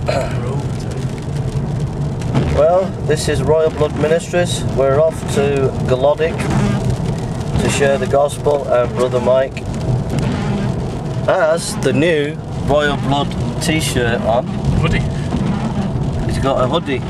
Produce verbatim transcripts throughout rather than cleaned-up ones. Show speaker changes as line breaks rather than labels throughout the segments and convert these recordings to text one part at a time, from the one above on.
Well, this is Royal Blood Ministries. We're off to Glodick to share the gospel, and Brother Mike has the new Royal Blood t-shirt on.
Hoodie.
He's got a hoodie.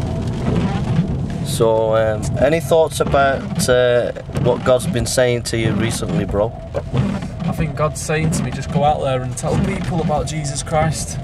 So, um, any thoughts about uh, what God's been saying to you recently, bro?
I think God's saying to me, just go out there and tell people about Jesus Christ.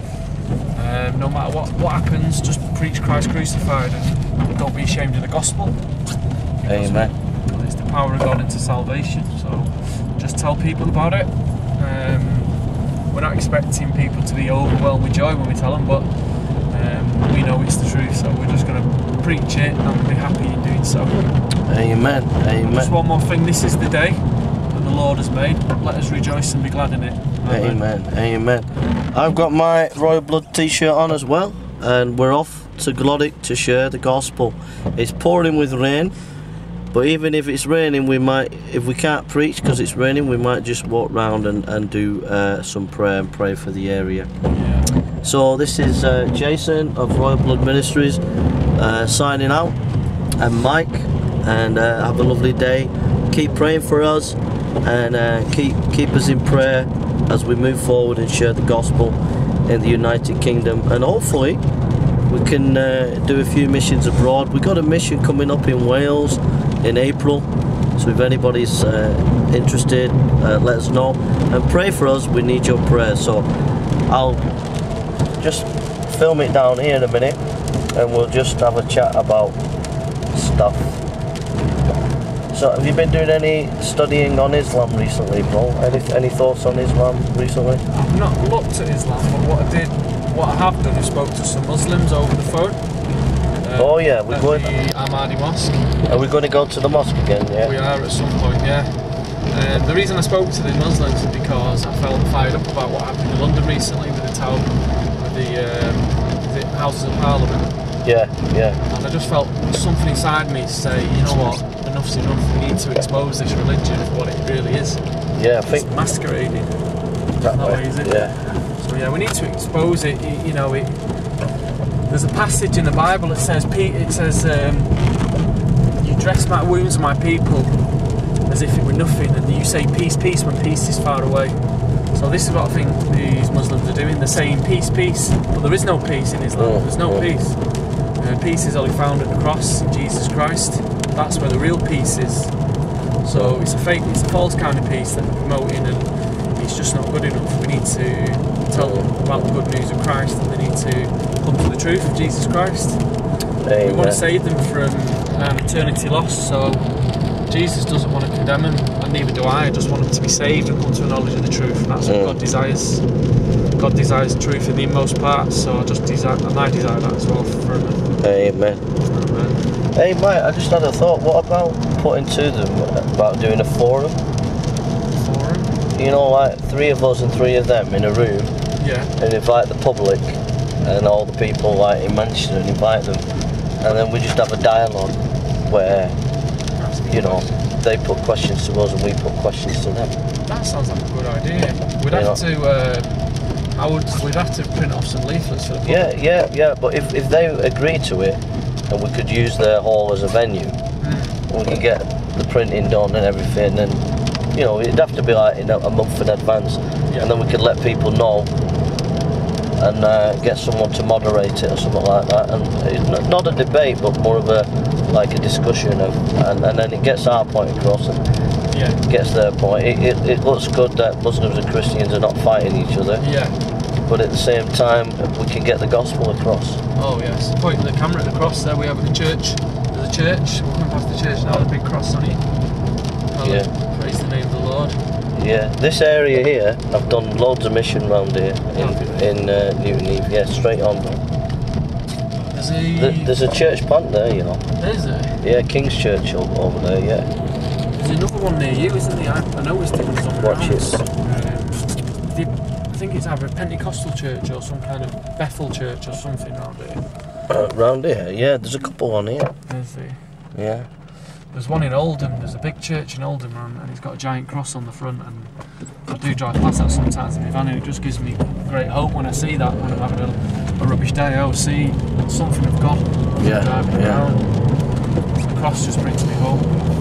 Um, no matter what, what happens, just preach Christ crucified and don't be ashamed of the gospel.
Amen.
It's the power of God into salvation, so just tell people about it. Um, we're not expecting people to be overwhelmed with joy when we tell them, but um, we know it's the truth, so we're just going to preach it and be happy in doing so.
Amen. Amen.
Just one more thing, this is the day that the Lord has made. Let us rejoice and be glad in it. Amen.
Amen. Amen. I've got my Royal Blood t-shirt on as well, and we're off to Glodick to share the gospel. It's pouring with rain, but even if it's raining, we might, if we can't preach because it's raining, we might just walk round and, and do uh, some prayer and pray for the area.
Yeah.
So this is uh, Jason of Royal Blood Ministries uh, signing out, and Mike, and uh, have a lovely day. Keep praying for us, and uh, keep keep us in prayer as we move forward and share the gospel in the United Kingdom, and hopefully we can uh, do a few missions abroad. We've got a mission coming up in Wales in April, so if anybody's uh, interested, uh, let us know and pray for us. We need your prayers. So I'll just film it down here in a minute and we'll just have a chat about stuff. So have you been doing any studying on Islam recently, bro? Any, any thoughts on Islam recently?
I've not looked at Islam, but what I did, what I have done is spoke to some Muslims over the phone. Um,
oh yeah, we're
at
going.
the Ahmadi Mosque.
Are we going to go to the mosque again? Yeah.
We are at some point, yeah. Um, the reason I spoke to the Muslims is because I felt fired up about what happened in London recently with the town, with the, um, the Houses of Parliament.
Yeah, yeah.
And I just felt something inside me say, you know what, enough's enough. We need to expose this religion for what it really is.
Yeah, I think
it's masquerading.
that,
that
way.
way, is it?
Yeah.
So yeah, we need to expose it. You know, it. There's a passage in the Bible that says, it says, um, "You dress my wounds of my people as if it were nothing, and you say peace, peace when peace is far away." So this is what I think these Muslims are doing. They're saying peace, peace, but there is no peace in Islam.
Oh,
There's no
oh.
peace. Uh, peace is only found at the cross, in Jesus Christ. That's where the real peace is. So it's a fake, it's a false kind of peace that they're promoting, and it's just not good enough. We need to tell them about the good news of Christ, and they need to come to the truth of Jesus Christ.
Amen.
We want to save them from um, eternity lost, so Jesus doesn't want to condemn them, and neither do I. I just want them to be saved and come to a knowledge of the truth, and that's what
mm.
God desires. God desires truth in the inmost parts, so I just desire, and I desire that as well for them.
Amen.
Amen.
Hey mate, I just had a thought. What about putting to them about doing a forum?
Forum?
You know, like three of us and three of them in a room,
Yeah.
and invite the public and all the people like in Manchester and invite them, and then we just have a dialogue where, you know, they put questions to us and we put questions to them.
That sounds like a good idea. We'd
You
have
know.
to. Uh, I would. We'd have to print off some leaflets for the public.
Yeah, yeah, yeah. But if if they agree to it, and we could use their hall as a venue,
Mm.
we could get the printing done and everything, and you know, it'd have to be like in a, a month in advance,
Yeah.
and then we could let people know and uh, get someone to moderate it or something like that. And it's not, not a debate, but more of a like a discussion of, and, and then it gets our point across and
Yeah.
gets their point. It, it, it looks good that Muslims and Christians are not fighting each other,
Yeah.
but at the same time we can get the gospel across.
Oh yes. Pointing the camera at the cross there. We have at the church. There's a church. We're coming past the church now. There's a big cross on it.
Yeah.
Praise the name of the Lord.
Yeah, this area here, I've done loads of mission round here in, in uh, Newton Eve. Yeah, straight on.
There's a.
Th- There's a church plant there, you know.
Is there?
Yeah, King's Church o- over there. Yeah.
There's another one near you, isn't there? I, I noticed it was on the
Watch
rounds.
it.
Um, the, I think it's either a Pentecostal church or some kind of Bethel church or something around here.
Uh, round here, yeah. There's a couple on here.
There's the.
Yeah.
There's one in Oldham. There's a big church in Oldham, and, and it's got a giant cross on the front. And I do drive past that sometimes in my van, and it just gives me great hope when I see that when I'm having a a rubbish day, oh, see something of God
Yeah,
driving
yeah.
around. The cross just brings me home.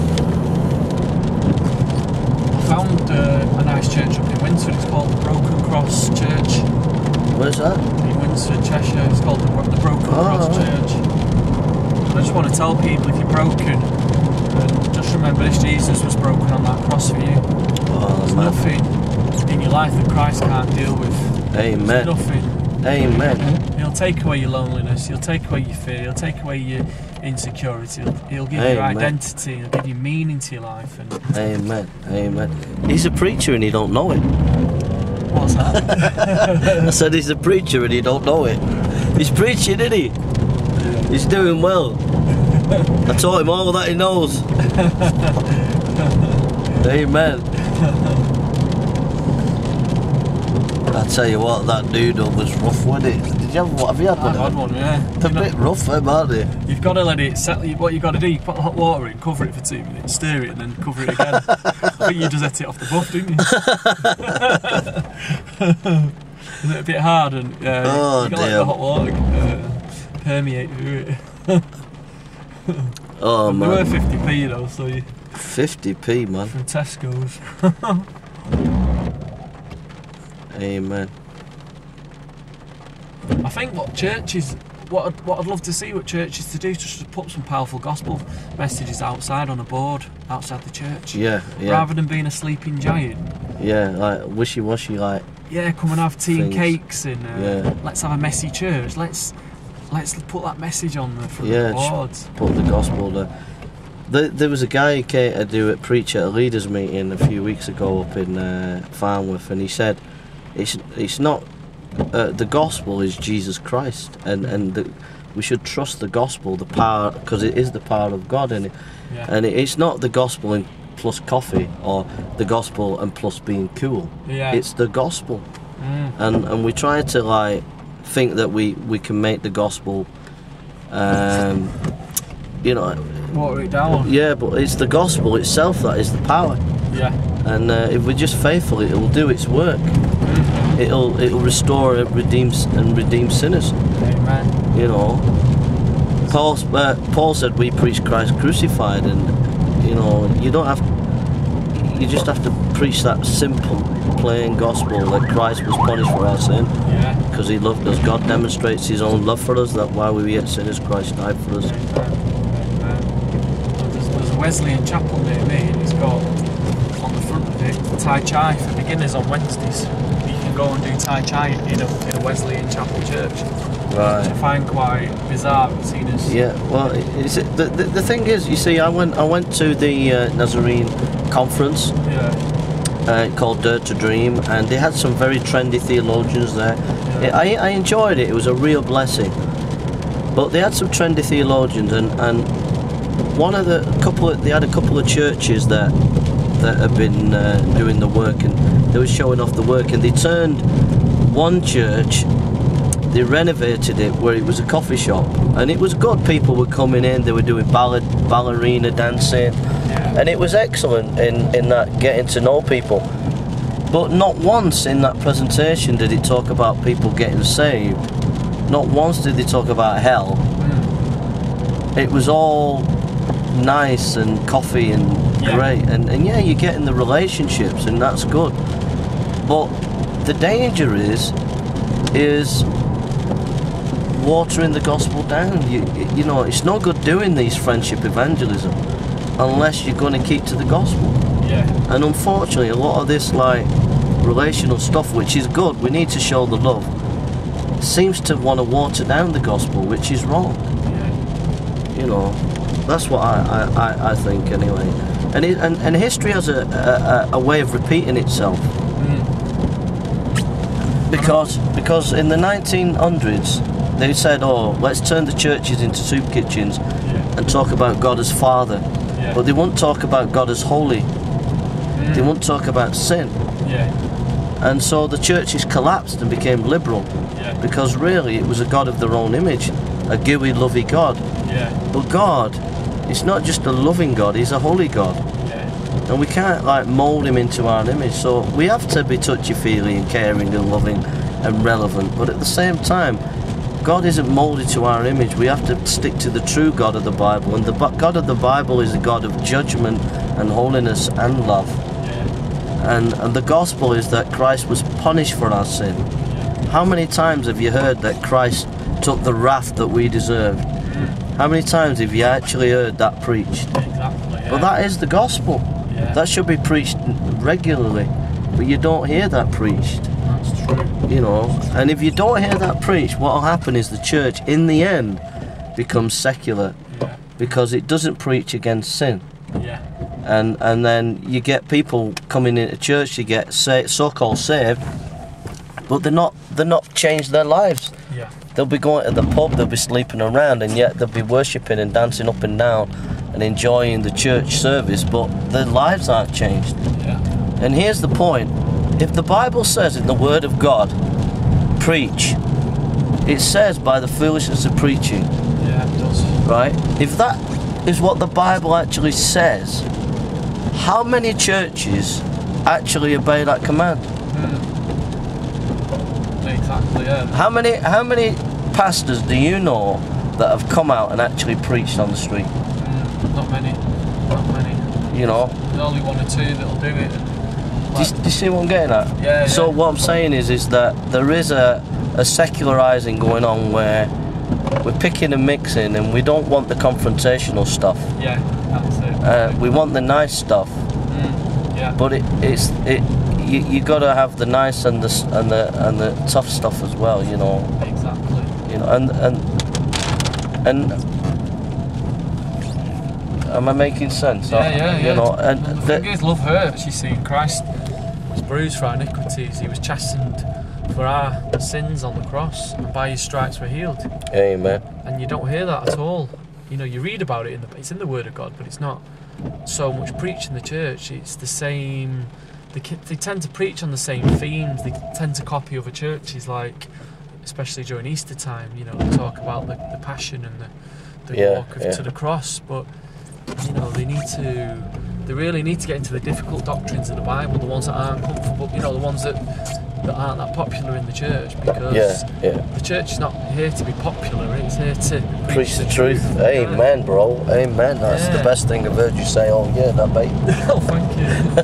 I found uh, a nice church up in Winsford. It's called the Broken Cross Church.
Where's that?
In Winsford, Cheshire. It's called the, the Broken
Oh,
Cross
right.
Church. And I just want to tell people, if you're broken, and just remember this: Jesus was broken on that cross for you.
Oh,
There's
man.
nothing in your life that Christ can't deal with.
Amen.
There's nothing.
Amen.
He'll take away your loneliness. He'll take away your fear. He'll take away your insecurity. He'll, he'll give you your
Amen.
identity. He'll give you meaning to your life. And
Amen. Amen. He's a preacher and he don't know it.
what's that?
I said he's a preacher and he don't know it. He's preaching, isn't he? He's doing well. I taught him all that he knows. Amen. I tell you what, that noodle was rough, wasn't it? Did you have what? Have you had
I've had
one?
one, yeah.
It's a
You know,
bit rough, them, aren't they?
you've got to let it settle. What you've got to do, you put hot water in, cover it for two minutes, stir it, and then cover it again. I think you just ate it off the buff, didn't you? Is it a bit hard? And uh,
Oh,
you got to let
dear.
the hot water uh, permeate through it.
Oh,
They were
man.
fifty p though, so you
fifty p, man.
from Tesco's.
Amen.
I think what churches, what I'd, what I'd love to see what churches to do is just to put some powerful gospel messages outside on a board outside the church,
Yeah, yeah.
rather than being a sleeping giant.
Yeah, like wishy-washy, like,
Yeah, come and have tea and
Things.
cakes, and uh,
Yeah.
let's have a messy church. Let's let's put that message on the front
Yeah,
of the boards.
put the gospel there. There, there was a guy who came to do a preach at a leaders meeting a few weeks ago up in uh, Farnworth, and he said, "It's it's not uh, the gospel is Jesus Christ, and and the, we should trust the gospel, the power, because it is the power of God, and it,
Yeah.
and it, it's not the gospel and plus coffee or the gospel and plus being cool.
Yeah.
It's the gospel,
Mm.
and and we try to like think that we we can make the gospel, um, you know."
Water it down.
Yeah, but it's the gospel itself that is the power,
Yeah.
and uh, if we're just faithful, it will do its work.
Mm.
It'll it'll restore and redeem s- and redeem sinners.
Amen.
You know, Paul uh, Paul said we preach Christ crucified, and you know you don't have. You just have to preach that simple, plain gospel that Christ was punished for our sin
Yeah.
because He loved us. God demonstrates His own love for us. That while we were yet sinners, Christ died for us.
Amen. Amen. There's, there's a Wesleyan chapel near me, and it's got on the front of it Tai Chi for beginners on Wednesdays. You can go and do Tai Chi in a, in a Wesleyan chapel church, which I
Right.
find quite bizarre. Seeing as
Yeah, well, it's, the, the the thing is, you see, I went I went to the uh, Nazarene conference
yeah,
uh, called Dare to Dream, and they had some very trendy theologians there.
Yeah.
I I enjoyed it. It was a real blessing. But they had some trendy theologians, and, and one of the couple of, they had a couple of churches that that have been uh, doing the work, and they were showing off the work, and they turned one church. They renovated it where it was a coffee shop, and it was good. People were coming in, they were doing ballad, ballerina dancing,
yeah,
and it was excellent in, in that getting to know people. But not once in that presentation did it talk about people getting saved. Not once did they talk about hell.
mm.
It was all nice and coffee and
Yeah.
great, and, and yeah, you're getting the relationships, and that's good. But the danger is, is watering the gospel down. You, you know, it's no good doing these friendship evangelism unless you're going to keep to the gospel.
yeah,
And unfortunately, a lot of this like relational stuff, which is good, we need to show the love, seems to want to water down the gospel, which is wrong.
yeah,
You know, that's what I, I, I, I think anyway. And, it, and and history has a, a, a way of repeating itself,
mm.
because because in the nineteen hundreds they said, oh, let's turn the churches into soup kitchens
yeah,
and talk about God as Father,
yeah,
but they won't talk about God as holy.
mm.
They won't talk about sin.
yeah,
And so the churches collapsed and became liberal,
yeah,
because really it was a God of their own image, a gooey, lovey God.
yeah,
But God, it's not just a loving God, He's a holy God.
yeah,
And we can't like mould Him into our image. So we have to be touchy-feely and caring and loving and relevant. But at the same time, God isn't molded to our image. We have to stick to the true God of the Bible, and the Bu- God of the Bible is a God of judgment and holiness and love.
Yeah.
And, and the gospel is that Christ was punished for our sin. How many times have you heard that Christ took the wrath that we deserved? How many times have you actually heard that preached?
Exactly. Yeah.
But that is the gospel.
Yeah.
That should be preached regularly. But you don't hear that preached.
That's true.
You know, and if you don't hear that preached, what will happen is the church, in the end, becomes secular
Yeah.
because it doesn't preach against sin.
Yeah.
And and then you get people coming into church, you get sa- so-called saved, but they're not they're not changed their lives.
Yeah.
They'll be going to the pub, they'll be sleeping around, and yet they'll be worshipping and dancing up and down and enjoying the church service, but their lives aren't changed.
Yeah.
And here's the point. If the Bible says in the Word of God, preach, it says by the foolishness of preaching,
Yeah, it does.
right? If that is what the Bible actually says, how many churches actually obey that command?
Exactly, yeah.
How many how many pastors do you know that have come out and actually preached on the street?
Mm, not many. Not many.
You know?
There's only one or two that'll do it. And,
Do you, do you see what I'm getting at?
Yeah,
So
yeah.
what I'm saying is is that there is a, a secularizing going on where we're picking and mixing, and we don't want the confrontational stuff.
Yeah, that's it.
Uh, we want the nice stuff,
Mm, yeah.
but it, it's it you, you got to have the nice and the s- and the and the tough stuff as well. You know,
Exactly.
you know, and and and. Am I making sense?
Yeah, yeah, yeah.
You know, and
And the
the-
thing is, love hurts. You see, Christ was bruised for our iniquities. He was chastened for our sins on the cross, and by His stripes we're healed.
Amen.
And you don't hear that at all. You know, you read about it in the it's in the Word of God, but it's not so much preached in the church. It's the same. They, ki- they tend to preach on the same themes. They tend to copy other churches, like especially during Easter time. You know, they talk about the, the passion and the, the
Yeah,
walk of,
yeah.
to the cross, but you know, they need to. They really need to get into the difficult doctrines of the Bible, the ones that aren't comfortable. You know, the ones that that aren't that popular in the church, because
Yeah, yeah.
the church is not here to be popular. It's here to preach,
Preach the truth. Amen, bro. Amen. That's
Yeah.
the best thing I've heard you say all year, that mate.
Oh, thank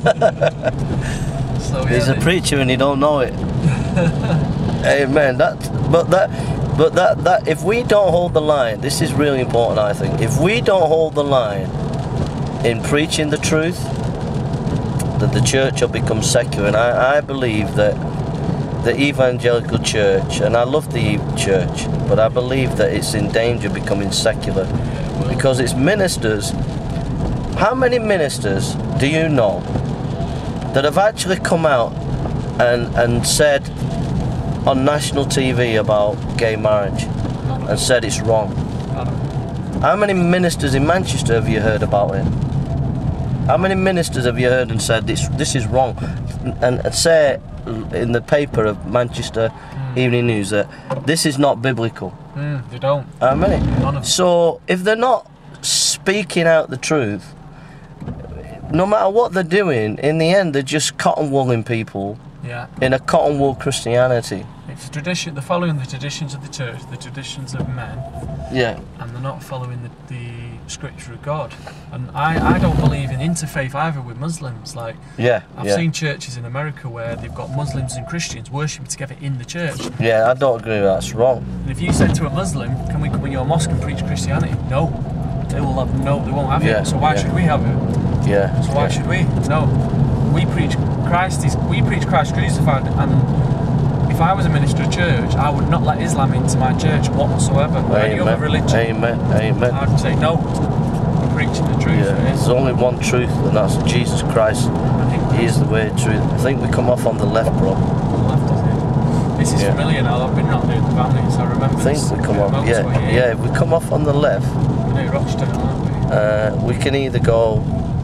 you. So, yeah,
He's a
they-
preacher and he don't know it. Amen. That, but that, but that, that. If we don't hold the line, this is really important. I think if we don't hold the line in preaching the truth, then the church will become secular. And I, I believe that the evangelical church, and I love the church, but I believe that it's in danger of becoming secular because its ministers. How many ministers do you know that have actually come out and and said on national T V about gay marriage and said it's wrong? How many ministers in Manchester have you heard about it? How many ministers have you heard and said this this is wrong? And, and say in the paper of Manchester
Mm.
Evening News that this is not biblical.
Mm, they don't.
How many?
None of them.
So if they're not speaking out the truth, no matter what they're doing, in the end they're just cotton wooling people
Yeah.
in a cotton wool Christianity.
It's a tradition. They're following the traditions of the church, the traditions of men,
Yeah.
and they're not following the, the scripture of God. And I, I don't believe in interfaith either with Muslims. Like,
Yeah.
I've
yeah.
seen churches in America where they've got Muslims and Christians worshiping together in the church.
Yeah, I don't agree with that. It's wrong.
And if you said to a Muslim, "Can we come in your mosque and preach Christianity?" No, they will have no. They won't have
Yeah,
it. So why
yeah.
should we have it?
Yeah.
So why
yeah.
should we? No, we preach Christ. Is we preach Christ crucified. And if I was a minister of church, I would not let Islam into my church whatsoever, or any other
Amen.
religion.
Amen. Amen.
I'd say no. We're preaching the truth.
Yeah.
here.
There's only one truth, and that's Jesus Christ.
I think
He is the way, the truth. I think we come off on the left, bro.
left of it. This is
Yeah.
familiar now. I've been around doing the family, so I remember.
I think
this
we come off.
motorway
Yeah.
here.
Yeah. If we come off on the left,
We're near Rochdale, aren't we?
uh, we can either go.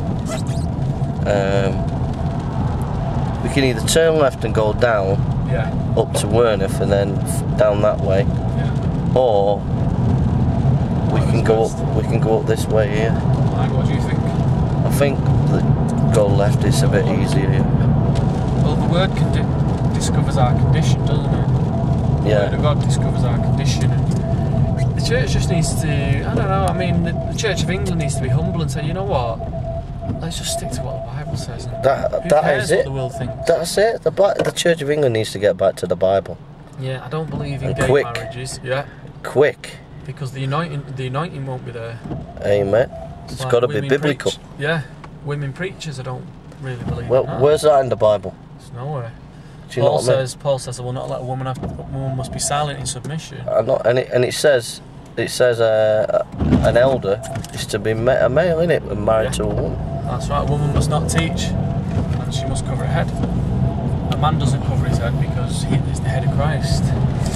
Um, we can either turn left and go down
Yeah.
up to Werneth and then f- down that way,
Yeah.
or we can go up. We can go up this way here.
Like, what do you think?
I think that go left is a bit easier here.
Well, the word condi- discovers our condition, doesn't it? The
Yeah.
Word of God discovers our condition. And the church just needs to, I don't know, I mean, the, the Church of England needs to be humble and say, you know what, let's just stick to what the Bible says. And
That,
who
that
cares
is
what
it.
the world thinks?
That's it. The, Bi- the Church of England needs to get back to the Bible.
Yeah, I don't believe in
And
gay
quick.
marriages. Yeah,
Quick.
because the anointing, the anointing won't be there.
Amen. It's
Like
got to be
women
biblical.
preach- yeah, women preachers, I don't really believe
Well,
in that.
where's that in the Bible?
It's nowhere.
Do you know
Paul
what I mean?
says, Paul says, I will not let a woman have, a woman must be silent in submission.
I'm not, and it and it says, it says uh, an elder is to be ma- a male, innit, and married
Yeah.
to a woman.
That's right, a woman must not teach, and she must cover her head. A man doesn't cover his head because he is the head of Christ.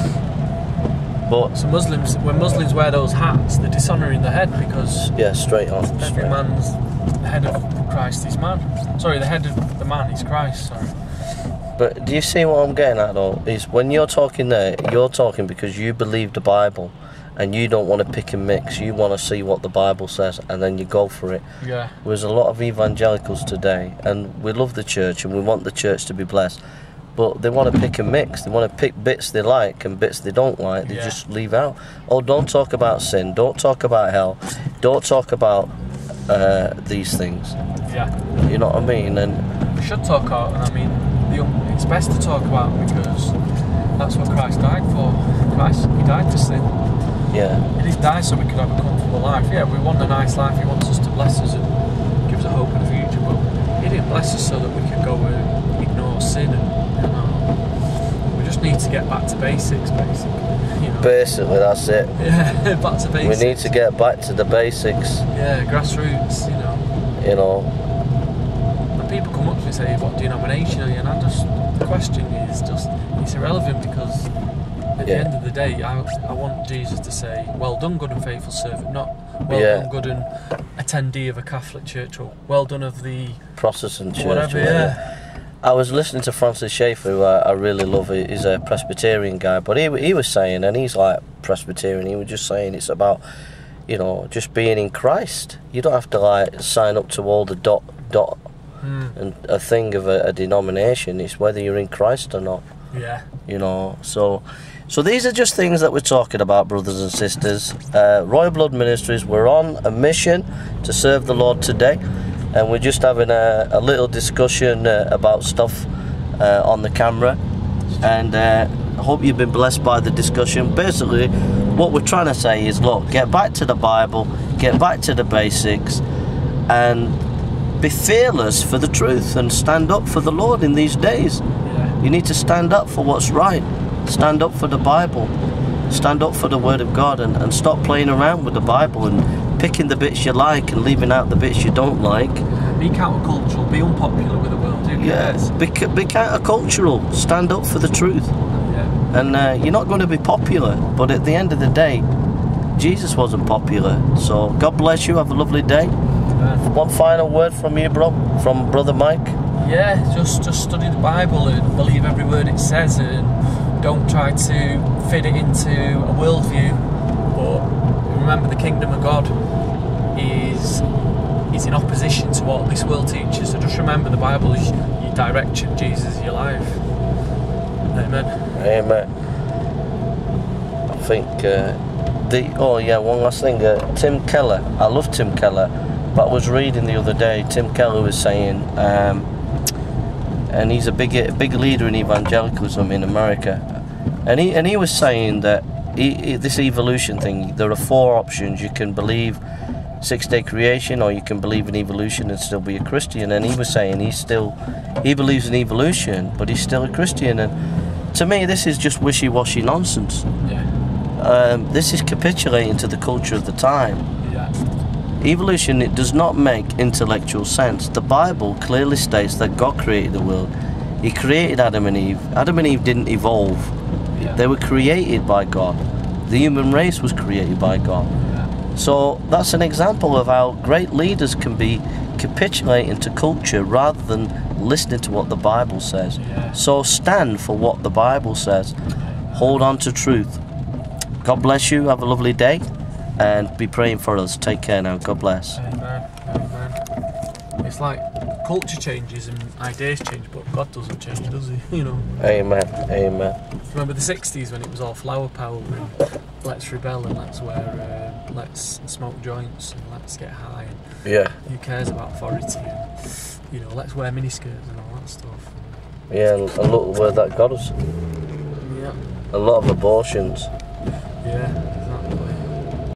But
So Muslims, when Muslims wear those hats, they're dishonouring the head because
yeah, straight on.
every
Straight.
man's the head of Christ is man. Sorry, the head of the man is Christ. Sorry.
But do you see what I'm getting at though? Is when you're talking there, you're talking because you believe the Bible, and you don't want to pick and mix. You want to see what the Bible says, and then you go for it.
Yeah.
There's a lot of evangelicals today, and we love the church, and we want the church to be blessed. But they want to pick and mix. They want to pick bits they like and bits they don't like. They
Yeah.
just leave out. Oh, don't talk about sin. Don't talk about hell. Don't talk about uh, these things.
Yeah.
You know what I mean? And
We should talk about, and I mean, the, it's best to talk about because that's what Christ died for. Christ, He died to sin.
yeah,
He didn't die so we could have a comfortable life. Yeah, we want a nice life. He wants us to bless us and gives us a hope in the future. But He didn't bless us so that we could go and ignore sin. And you know, we just need to get back to basics, basically. You know.
basically that's it.
Yeah, back to
We
basics.
need to get back to the basics.
Yeah, grassroots. You know.
You know.
When people come up to me and say, "What denomination are you?" and I just the question is just it's irrelevant because at the
Yeah.
end of the day, I I want Jesus to say, "Well done, good and faithful servant," not "Well
Yeah.
done, good and attendee of a Catholic church," or "Well done of the
Protestant church.
whatever."
or
Yeah,
I was listening to Francis Schaeffer, who I, I really love. He's a Presbyterian guy, but he he was saying, and he's like Presbyterian. He was just saying it's about, you know, just being in Christ. You don't have to like sign up to all the dot dot
mm,
and a thing of a, a denomination. It's whether you're in Christ or not.
yeah,
You know, so so these are just things that we're talking about, brothers and sisters. Uh, Royal Blood Ministries, we're on a mission to serve the Lord today, and we're just having a, a little discussion uh, about stuff uh, on the camera, and uh, I hope you've been blessed by the discussion. Basically, what we're trying to say is, look, get back to the Bible, get back to the basics, and be fearless for the truth, and stand up for the Lord in these days.
yeah,
You need to stand up for what's right. Stand up for the Bible. Stand up for the Word of God, and, and stop playing around with the Bible and picking the bits you like and leaving out the bits you don't like.
be countercultural, be unpopular with the world. Who cares?
Be, be countercultural. Stand up for the truth.
Yeah,
And uh, you're not going to be popular, but at the end of the day, Jesus wasn't popular. So God bless you. Have a lovely day.
yeah.
One final word from you, bro, from Brother Mike.
Yeah, just just study the Bible and believe every word it says, and don't try to fit it into a worldview. But remember, the kingdom of God is is in opposition to what this world teaches. So just remember, the Bible is your direction, Jesus is your life. Amen.
Amen. I think uh, the oh yeah, one last thing. Uh, Tim Keller. I love Tim Keller, but I was reading the other day. Tim Keller was saying, um, and he's a big a big leader in evangelicalism in America, and he and he was saying that he, he, this evolution thing. There are four options. You can believe six-day creation, or you can believe in evolution and still be a Christian. And he was saying he's still he believes in evolution, but he's still a Christian. And to me, this is just wishy-washy nonsense.
Yeah.
Um, this is capitulating to the culture of the time.
Yeah.
Evolution, it does not make intellectual sense. The Bible clearly states that God created the world. He created Adam and Eve. Adam and Eve didn't evolve.
Yeah.
They were created by God. The human race was created by God.
Yeah.
So that's an example of how great leaders can be capitulating to culture rather than listening to what the Bible says.
Yeah.
So stand for what the Bible says. Hold on to truth. God bless you. Have a lovely day. And be praying for us. Take care now. God bless.
Amen. Amen. It's like culture changes and ideas change, but God doesn't change, does he? You know.
Amen. Amen.
Remember the sixties when it was all flower power and let's rebel and let's wear, uh, let's smoke joints and let's get high. And
Yeah.
who cares about authority? And, you know, let's wear miniskirts and all that stuff.
Yeah, and, and look where that got us.
Yeah.
A lot of abortions.
Yeah.